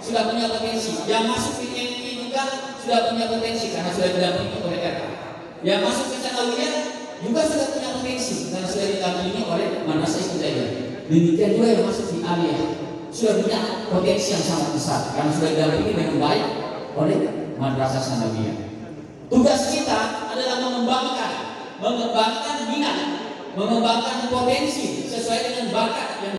sudah punya potensi. Yang masuk di MI juga sudah punya potensi karena sudah didampingi oleh RK. Yang masuk ke Sanawiyah juga sudah punya potensi karena sudah didampingi oleh Madrasah Ibtidaiyah. Demikian juga yang masuk di Aliyah sudah punya potensi yang sangat besar karena sudah didampingi dengan baik oleh Madrasah Sanawiyah. Tugas kita adalah mengembangkan minat, mengembangkan potensi sesuai dengan bakat yang